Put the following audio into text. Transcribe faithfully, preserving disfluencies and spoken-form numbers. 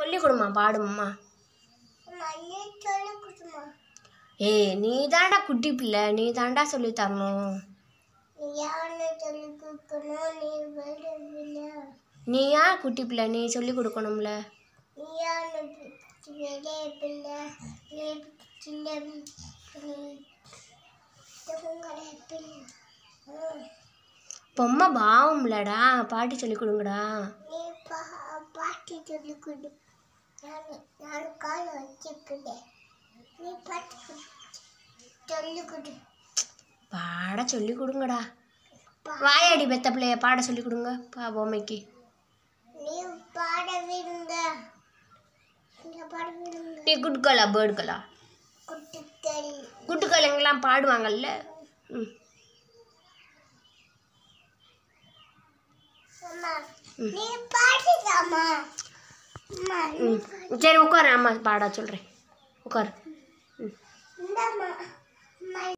சொல்லி கொடுமா பாடுமா. ஏ நீ தாண்டா குட்டி பிள்ளை, நீ தாண்டா சொல்லி தரணும். நீ யார் குட்டி பிள்ளை, நீ சொல்லி கொடுக்கணும்ல. பொம்மை பாவம்லடா, பாட்டி சொல்லி கொடுங்கடா. பாட்டி சொல்லி கொடு. நான் கால வச்சுக்கிட்டேன், நீ பாட்டி சொல்லி கொடு. பாட சொல்லி கொடுங்கடா. வாயாடி பெத்த பிள்ளைய பாட சொல்லி கொடுங்க பா பொம்மைக்கு. நீ பாட விடுங்க, பாட விடுங்க. நீ குட்டுக்கலா பேர்டுக்கலா குட்டுக்கள் குட்டுக்கள் எங்கெல்லாம் பாடுவாங்கல்ல. ம் நீ பாடுதாமா. சரி உட்காரு, அம்மா பாட சொல்கிறேன், உட்காரு.